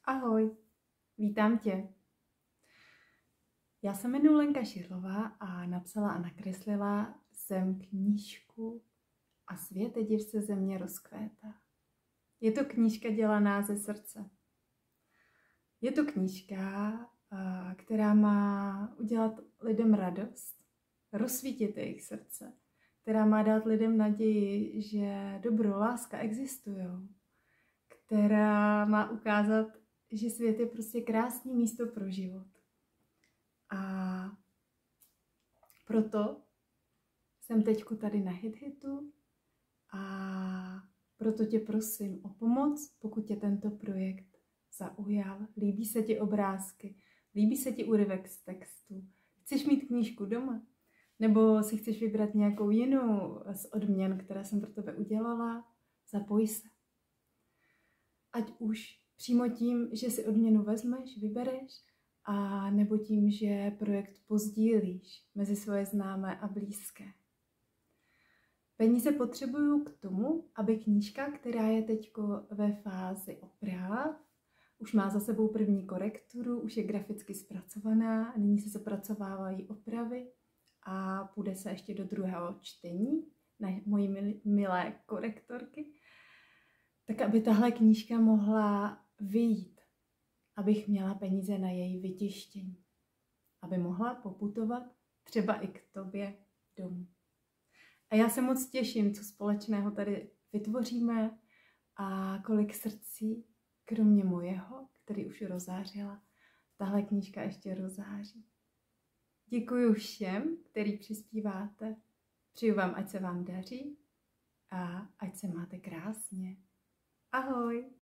Ahoj, vítám tě. Já se jmenuji Lenka Širlová a napsala a nakreslila jsem knížku A světe div se země rozkvétá. Je to knížka dělaná ze srdce. Je to knížka, která má udělat lidem radost, rozsvítit jejich srdce, která má dát lidem naději, že dobro, láska existují, která má ukázat, že svět je prostě krásný místo pro život. A proto jsem teďku tady na HitHitu a proto tě prosím o pomoc, pokud tě tento projekt zaujal. Líbí se ti obrázky, líbí se ti úryvek z textu, chceš mít knížku doma, nebo si chceš vybrat nějakou jinou z odměn, které jsem pro tebe udělala, zapoj se. Ať už přímo tím, že si odměnu vezmeš, vybereš, a nebo tím, že projekt pozdílíš mezi svoje známé a blízké. Peníze potřebuju k tomu, aby knížka, která je teď ve fázi oprav, už má za sebou první korekturu, už je graficky zpracovaná, a nyní se zapracovávají opravy a půjde se ještě do druhého čtení na moji milé korektorky, tak aby tahle knížka mohla vyjít, abych měla peníze na její vytištění, aby mohla poputovat třeba i k tobě domů. A já se moc těším, co společného tady vytvoříme a kolik srdcí, kromě mojeho, který už rozářila, tahle knížka ještě rozáří. Děkuji všem, který přispíváte. Přeju vám, ať se vám daří a ať se máte krásně. Ahoj!